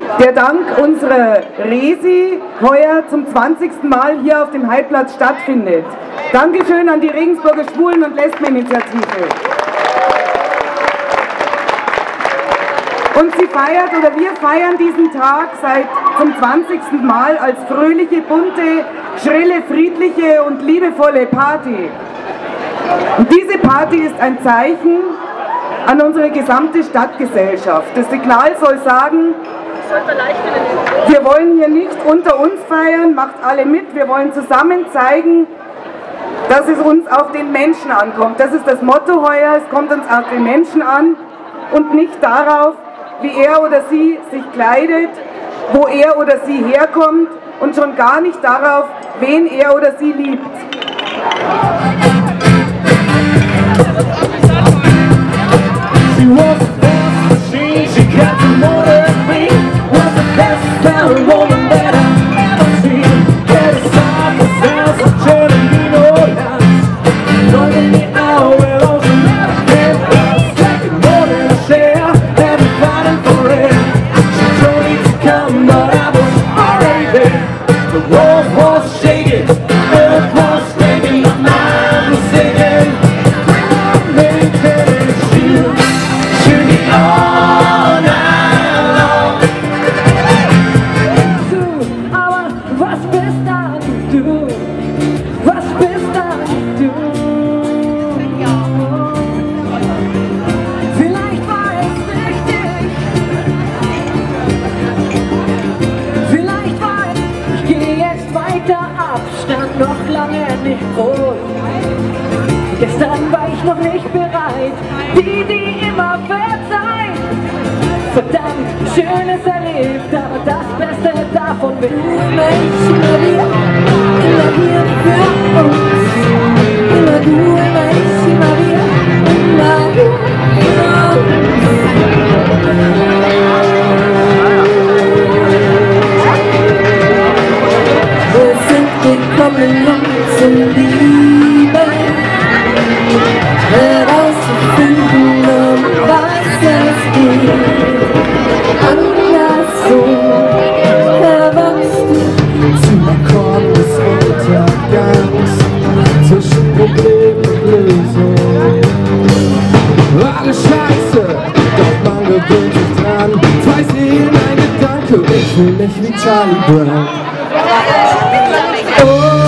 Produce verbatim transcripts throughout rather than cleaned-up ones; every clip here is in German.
der dank unserer Resi heuer zum zwanzigsten Mal hier auf dem Heidplatz stattfindet. Dankeschön an die Regensburger Schwulen- und Lesbeninitiative. Und sie feiert, oder wir feiern diesen Tag seit zum zwanzigsten Mal als fröhliche, bunte, schrille, friedliche und liebevolle Party. Und diese Party ist ein Zeichen an unsere gesamte Stadtgesellschaft. Das Signal soll sagen, wir wollen hier nicht unter uns feiern, macht alle mit, wir wollen zusammen zeigen, dass es uns auf den Menschen ankommt. Das ist das Motto heuer, es kommt uns auf den Menschen an und nicht darauf, wie er oder sie sich kleidet, wo er oder sie herkommt und schon gar nicht darauf, wen er oder sie liebt. She was the best machine, she kept the motor clean. Was the best kind of woman that I've ever seen. Get a side the sounds of Geronimo dance. Knowing the hour will also never get lost. Taking more than a share, and fighting for it. She told me to come, but I was already there. The walls was shaking, the earth was shaking, my mind was singing. Maintaining you. All night long. Aber was bist dann du? Was bist dann du? Vielleicht war es richtig. Vielleicht war es. Ich gehe jetzt weiter, Abstand noch lange nicht groß. Gestern war ich noch nicht bereit, die, die immer verzeiht. Verdammt, Schönes erlebt, aber das Beste davon will ich immer wieder, immer hier für uns. Immer du, immer ich, immer wir, immer hier für uns. Wir sind gekommen, um zu lieben, herauszufinden, um was es geht. Andersrum erwachst du zum Akkord des Untergangs, zwischen Problem und Lösung. Alles Scheiße, doch man gewöhnt sich dran. Zwei Seelen, ein Gedanke, ich fühl mich wie Charlie Brown. Oh,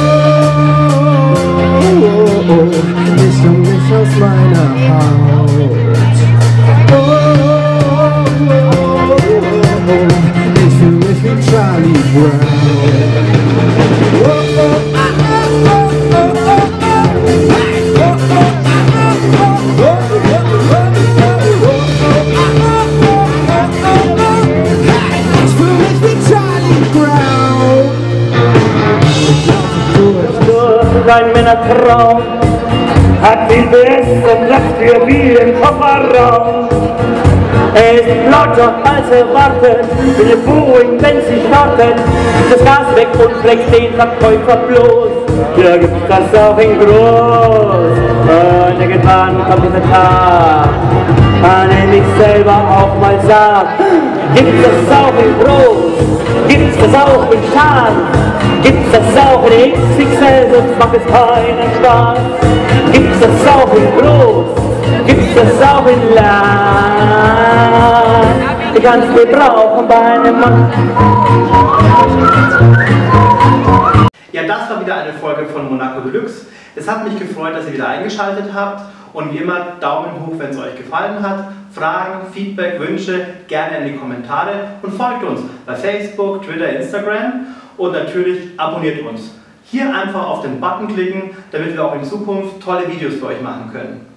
oh, oh, ich komm nicht aus meiner Haut. Oh, oh, oh, oh, ich fühl mich wie Charlie Brown. Oh, oh, oh, oh, oh, oh, oh, hey, oh, oh, oh, oh, oh, ich fühl mich wie Charlie Brown. Ein Männertraum hat viel Biss und lacht für wie im Kofferraum. Er ist lauter als erwartet, will Boeing, wenn sie startet, das Gas weg und flext den Verkäufer bloß. Da gibt's das auch in groß. Und irgendwann kommt dieser Tag, an dem ich selber auch mal sag, gibt's das auch in groß, gibt's das auch in Schal, gibt's das auch in X X L, sonst macht es keinen Spaß. Gibt's das auch in groß, gibt's das auch in lang. Die kannst du brauchen bei einem Mann. Ja, das war wieder eine Folge von Monaco Deluxe. Es hat mich gefreut, dass ihr wieder eingeschaltet habt. Und wie immer, Daumen hoch, wenn es euch gefallen hat. Fragen, Feedback, Wünsche gerne in die Kommentare. Und folgt uns bei Facebook, Twitter, Instagram. Und natürlich abonniert uns. Hier einfach auf den Button klicken, damit wir auch in Zukunft tolle Videos für euch machen können.